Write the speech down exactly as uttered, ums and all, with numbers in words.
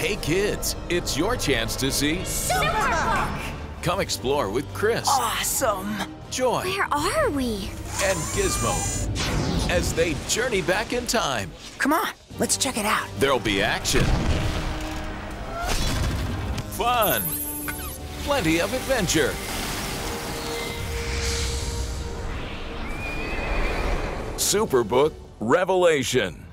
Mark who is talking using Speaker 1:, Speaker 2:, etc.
Speaker 1: Hey kids, it's your chance to see
Speaker 2: SuperBook!
Speaker 1: Come explore with Chris,
Speaker 3: Awesome!
Speaker 1: Joy,
Speaker 2: Where are we?
Speaker 1: and Gizmo as they journey back in time.
Speaker 3: Come on, let's check it out.
Speaker 1: There'll be action, fun, plenty of adventure. SuperBook Revelation.